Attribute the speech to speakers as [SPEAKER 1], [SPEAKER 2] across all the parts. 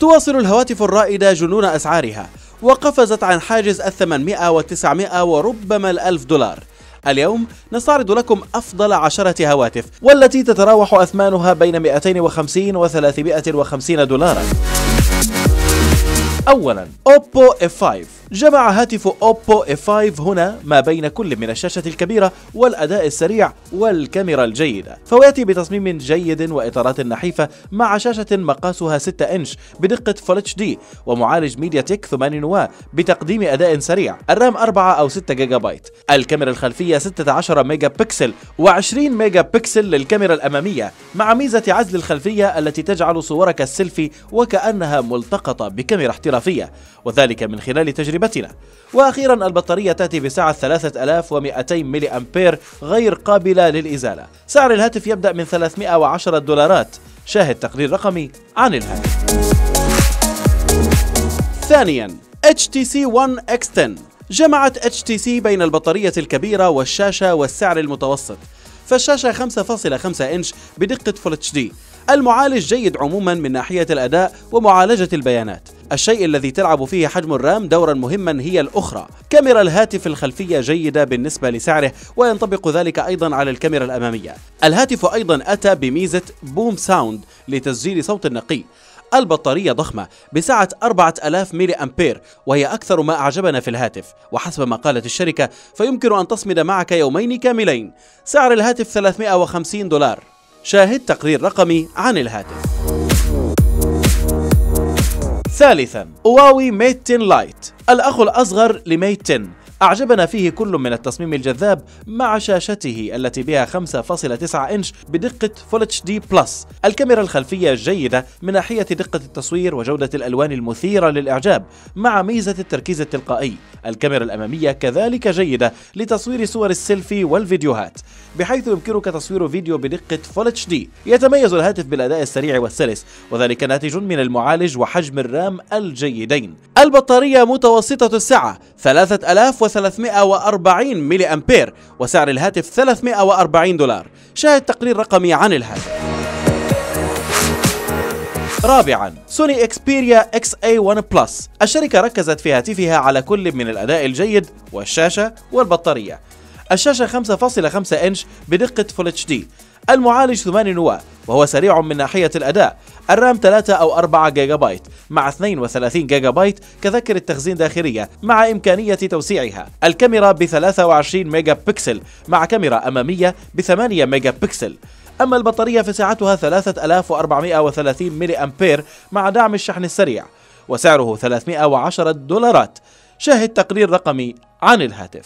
[SPEAKER 1] تواصل الهواتف الرائدة جنون أسعارها، وقفزت عن حاجز 800 و900 وربما 1000 دولار. اليوم نستعرض لكم أفضل 10 هواتف، والتي تتراوح أثمانها بين 250 و 350 دولارا. أولا، أوبو F5. جمع هاتف أوبو F5 هنا ما بين كل من الشاشة الكبيرة والأداء السريع والكاميرا الجيدة، فهو يأتي بتصميم جيد وإطارات نحيفة مع شاشة مقاسها 6 إنش بدقة Full HD ومعالج ميديا تك 8 نواة بتقديم أداء سريع. الرام 4 أو 6 جيجا بايت. الكاميرا الخلفية 16 ميجا بكسل و20 ميجا بكسل للكاميرا الأمامية، مع ميزة عزل الخلفية التي تجعل صورك السيلفي وكأنها ملتقطة بكاميرا احترافية، وذلك من خلال تجربتنا. وأخيرا، البطارية تأتي بسعة 3200 ملي أمبير غير قابلة للإزالة. سعر الهاتف يبدأ من 310 دولارات. شاهد تقرير رقمي عن الهاتف. ثانيا، HTC One X10. جمعت HTC بين البطارية الكبيرة والشاشة والسعر المتوسط. فالشاشة 5.5 إنش بدقة Full HD. المعالج جيد عموما من ناحية الأداء ومعالجة البيانات. الشيء الذي تلعب فيه حجم الرام دورا مهما هي الأخرى. كاميرا الهاتف الخلفية جيدة بالنسبة لسعره، وينطبق ذلك أيضا على الكاميرا الأمامية. الهاتف أيضا أتى بميزة بوم ساوند لتسجيل صوت نقي. البطارية ضخمة بسعة 4000 ملي أمبير، وهي أكثر ما أعجبنا في الهاتف، وحسب ما قالت الشركة فيمكن أن تصمد معك يومين كاملين. سعر الهاتف 350 دولار. شاهد تقرير رقمي عن الهاتف. ثالثا، هواوي ميت 10 لايت. الأخ الأصغر لميت 10. أعجبنا فيه كل من التصميم الجذاب مع شاشته التي بها 5.9 إنش بدقة Full HD بلس. الكاميرا الخلفية جيدة من ناحية دقة التصوير وجودة الألوان المثيرة للإعجاب مع ميزة التركيز التلقائي. الكاميرا الأمامية كذلك جيدة لتصوير صور السيلفي والفيديوهات، بحيث يمكنك تصوير فيديو بدقة Full HD. يتميز الهاتف بالأداء السريع والسلس، وذلك ناتج من المعالج وحجم الرام الجيدين. البطارية متوسطة السعة 3340 ملي أمبير، وسعر الهاتف 340 دولار. شاهد تقرير رقمي عن الهاتف. رابعا، سوني اكسبيريا XA1 بلس. الشركة ركزت في هاتفها على كل من الأداء الجيد والشاشة والبطارية. الشاشة 5.5 إنش بدقة Full HD. المعالج 8 نواة وهو سريع من ناحية الأداء. الرام 3 أو 4 جيجا بايت مع 32 جيجا بايت كذاكرة تخزين داخلية مع إمكانية توسيعها. الكاميرا ب 23 ميجا بكسل مع كاميرا أمامية ب 8 ميجا بكسل. أما البطارية فسعتها 3430 ملي أمبير مع دعم الشحن السريع، وسعره 310 دولارات. شاهد تقرير رقمي عن الهاتف.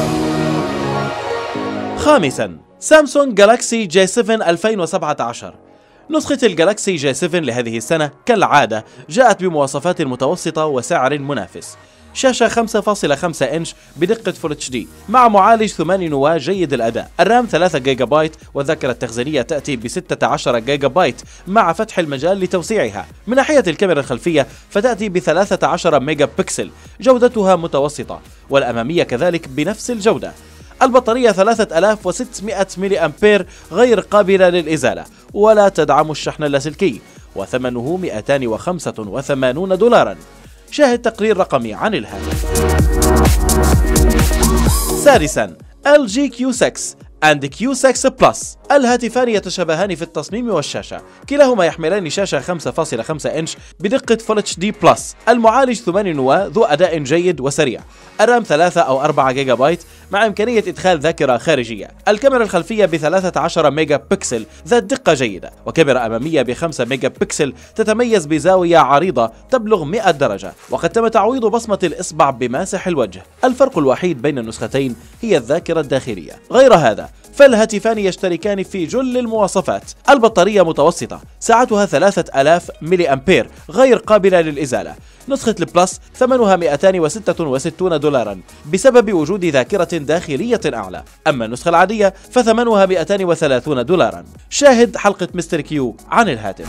[SPEAKER 1] خامسا، سامسونج جالاكسي J7 2017. نسخة الجالاكسي J7 لهذه السنة كالعادة جاءت بمواصفات متوسطة وسعر منافس. شاشة 5.5 إنش بدقة Full HD مع معالج 8 نواة جيد الأداء. الرام 3 جيجا بايت، والذاكرة التخزينية تأتي ب 16 جيجا بايت مع فتح المجال لتوسيعها. من ناحية الكاميرا الخلفية فتأتي ب 13 ميجا بكسل جودتها متوسطة، والأمامية كذلك بنفس الجودة. البطارية 3600 ملي أمبير غير قابلة للإزالة، ولا تدعم الشحن اللاسلكي، وثمنه 285 دولارا. شاهد تقرير رقمي عن الهاتف. سادسا، LG Q6 and Q6 Plus. الهاتفان يتشابهان في التصميم والشاشة، كلاهما يحملان شاشة 5.5 إنش بدقة Full HD بلس. المعالج 8 نواة ذو أداء جيد وسريع. الرام 3 أو 4 جيجا بايت مع إمكانية إدخال ذاكرة خارجية. الكاميرا الخلفية ب 13 ميجا بكسل ذات دقة جيدة، وكاميرا أمامية ب 5 ميجا بكسل تتميز بزاوية عريضة تبلغ 100 درجة، وقد تم تعويض بصمة الإصبع بماسح الوجه. الفرق الوحيد بين النسختين هي الذاكرة الداخلية. غير هذا فالهاتفان يشتركان في جل المواصفات. البطارية متوسطة، سعتها 3000 ملي أمبير غير قابلة للإزالة. نسخة البلس ثمنها 266 دولارا بسبب وجود ذاكرة داخلية أعلى، أما النسخة العادية فثمنها 230 دولارا. شاهد حلقة مستر كيو عن الهاتف.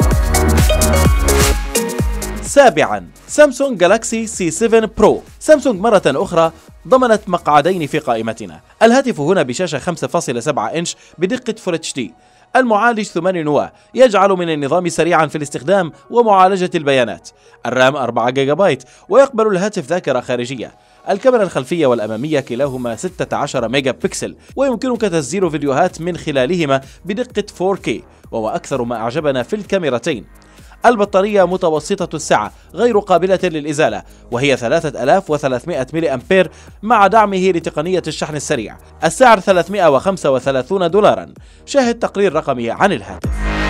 [SPEAKER 1] سابعا، سامسونج جالاكسي C7 برو. سامسونج مرة أخرى ضمنت مقعدين في قائمتنا. الهاتف هنا بشاشة 5.7 إنش بدقة Full HD. المعالج 8 نواة يجعل من النظام سريعا في الاستخدام ومعالجة البيانات. الرام 4 جيجا بايت ويقبل الهاتف ذاكرة خارجية. الكاميرا الخلفية والأمامية كلاهما 16 ميجا بكسل ويمكنك تسجيل فيديوهات من خلالهما بدقة 4K، وهو أكثر ما أعجبنا في الكاميرتين. البطارية متوسطة السعة غير قابلة للإزالة، وهي 3300 ملي أمبير مع دعمه لتقنية الشحن السريع. السعر $335. شاهد تقرير رقمي عن الهاتف.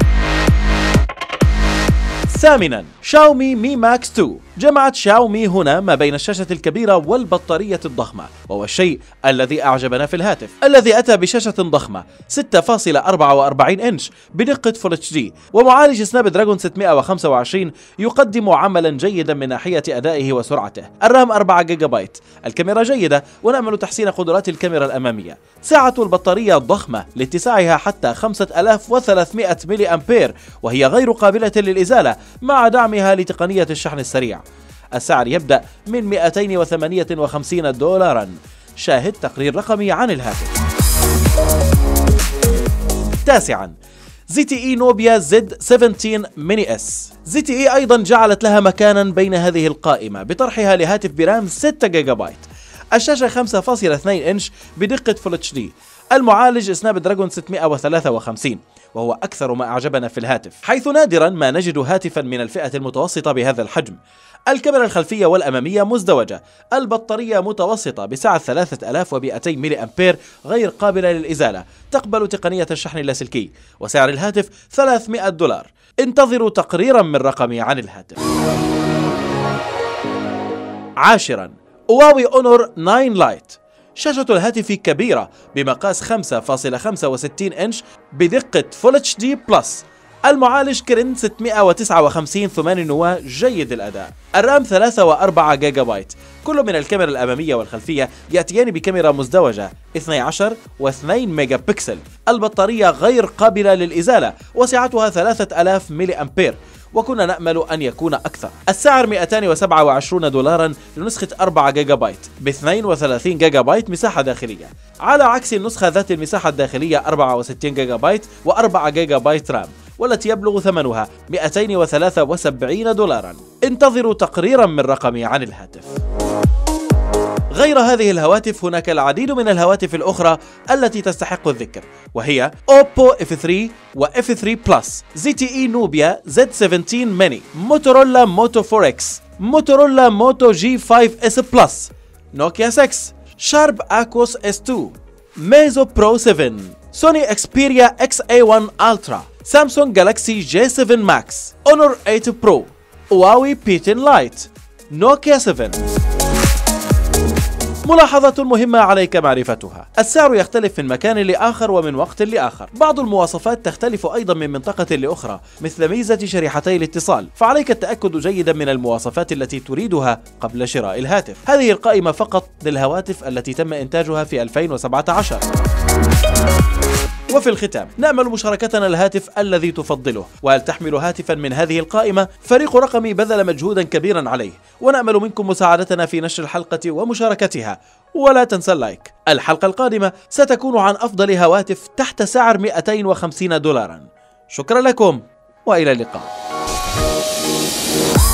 [SPEAKER 1] ثامنا، شاومي مي ماكس 2. جمعت شاومي هنا ما بين الشاشة الكبيرة والبطارية الضخمة، وهو الشيء الذي أعجبنا في الهاتف، الذي أتى بشاشة ضخمة 6.44 إنش بدقة فول HD ومعالج سناب دراجون 625 يقدم عملا جيدا من ناحية أدائه وسرعته. الرام 4 جيجا بايت. الكاميرا جيدة ونأمل تحسين قدرات الكاميرا الأمامية. سعة البطارية ضخمة لاتساعها حتى 5300 ملي أمبير، وهي غير قابلة للإزالة مع دعمها لتقنية الشحن السريع. السعر يبدأ من $258. شاهد تقرير رقمي عن الهاتف. تاسعا، ZTE نوبيا Z17 ميني اس. ZTE أيضا جعلت لها مكانا بين هذه القائمة بطرحها لهاتف برام 6 جيجا بايت. الشاشة 5.2 إنش بدقة فول HD. المعالج سناب دراجون 653، وهو أكثر ما أعجبنا في الهاتف، حيث نادرا ما نجد هاتفا من الفئة المتوسطة بهذا الحجم. الكاميرا الخلفية والأمامية مزدوجة. البطارية متوسطة بسعة 3200 ملي أمبير غير قابلة للإزالة، تقبل تقنية الشحن اللاسلكي، وسعر الهاتف $300. انتظروا تقريرا من رقمي عن الهاتف. عاشرا، هواوي اونر 9 لايت. شاشة الهاتف كبيرة بمقاس 5.65 إنش بدقة فول HD بلس. المعالج كرين 659 8 نواة جيد الأداء. الرام 3 و4 جيجا بايت. كل من الكاميرا الأمامية والخلفية يأتيان بكاميرا مزدوجة 12 و2 ميجا بكسل. البطارية غير قابلة للإزالة وسعتها 3000 ملي أمبير، وكنا نأمل أن يكون أكثر. السعر $227 لنسخة 4 جيجا بايت ب 32 جيجا بايت مساحة داخلية، على عكس النسخة ذات المساحة الداخلية 64 جيجا بايت و4 جيجا بايت رام، والتي يبلغ ثمنها $273. انتظروا تقريرا من رقمي عن الهاتف. غير هذه الهواتف هناك العديد من الهواتف الأخرى التي تستحق الذكر، وهي أوبو F3 و F3 بلس، ZTE نوبيا Z17 ميني، موتورولا موتو 4X، موتورولا موتو G5S بلس، نوكيا 6، شارب أكوس S2، ميزو برو 7، سوني اكسبيريا XA1 Ultra، سامسونج جالاكسي J7 ماكس، اونر 8 برو، هواوي P10 لايت، نوكيا 7. ملاحظة مهمة عليك معرفتها: السعر يختلف من مكان لآخر ومن وقت لآخر. بعض المواصفات تختلف أيضا من منطقة لأخرى، مثل ميزة شريحتي الاتصال، فعليك التأكد جيدا من المواصفات التي تريدها قبل شراء الهاتف. هذه القائمة فقط للهواتف التي تم إنتاجها في 2017. وفي الختام نأمل مشاركتنا الهاتف الذي تفضله، وهل تحمل هاتفا من هذه القائمة؟ فريق رقمي بذل مجهودا كبيرا عليه، ونأمل منكم مساعدتنا في نشر الحلقة ومشاركتها، ولا تنسى اللايك. الحلقة القادمة ستكون عن أفضل هواتف تحت سعر $250. شكرا لكم وإلى اللقاء.